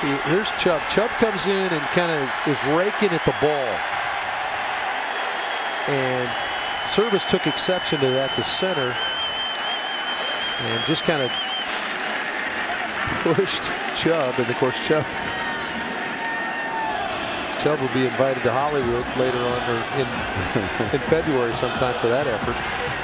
See, here's Chubb. Chubb comes in and kind of is raking at the ball. And Service took exception to that, the center, and just kind of pushed Chubb. And of course, Chubb will be invited to Hollywood later on, or in February sometime, for that effort.